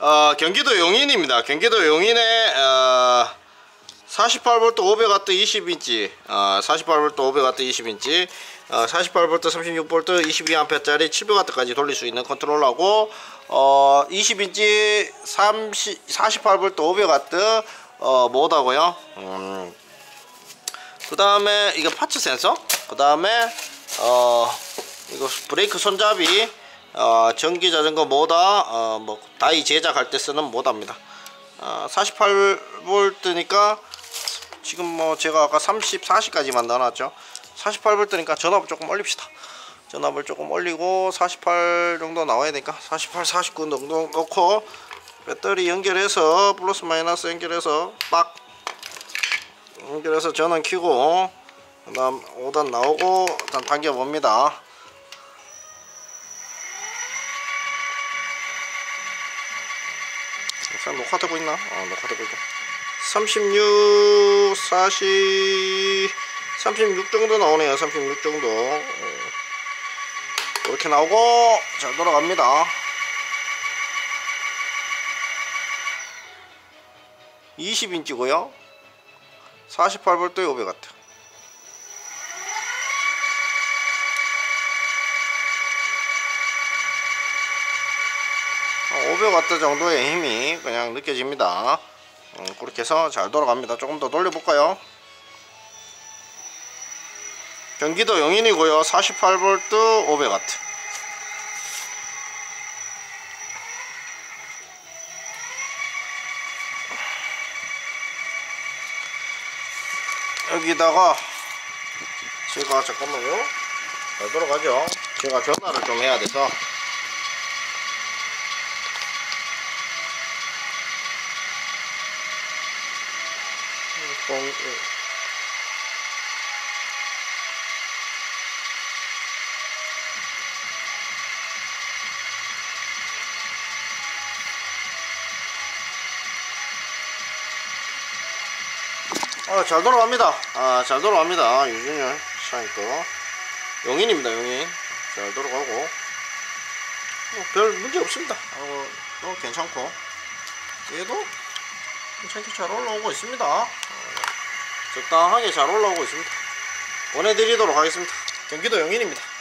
경기도 용인입니다. 경기도 용인에 48V 500W 20인치 48V 500W 20인치 48V 36V 22A짜리 700W까지 돌릴 수 있는 컨트롤러고 20인치 48V 500W 모더고요. 그 다음에 이거 파츠 센서, 그 다음에 이거 브레이크 손잡이, 전기 자전거 모다, 뭐 다이 제작할 때 쓰는 모다입니다. 48V니까 지금 뭐 제가 아까 40까지만 넣어놨죠. 48V니까 전압을 조금 올립시다. 전압을 조금 올리고 48 정도 나와야 되니까 48, 49 정도 넣고 배터리 연결해서 플러스 마이너스 연결해서 빡 연결해서 전원 켜고 그 다음 5단 나오고 일단 당겨 봅니다. 녹화되고 있나? 녹화되고 있고 36, 40, 36 정도 나오네요. 36 정도 이렇게 나오고 잘 돌아갑니다. 20인치고요 48V 500W 500W 정도의 힘이 그냥 느껴집니다. 그렇게 해서 잘 돌아갑니다. 조금 더 돌려볼까요? 경기도 용인이고요 48V 500W 여기다가 제가 잠깐만요. 잘 돌아가죠. 제가 전화를 좀 해야 돼서 잘 돌아갑니다. 잘 돌아갑니다. 유준열 샤이거 용인입니다. 용인 잘 돌아가고 별 문제 없습니다. 괜찮고 얘도 괜찮게 잘 올라오고 있습니다. 적당하게 잘 올라오고 있습니다. 보내드리도록 하겠습니다. 경기도 용인입니다.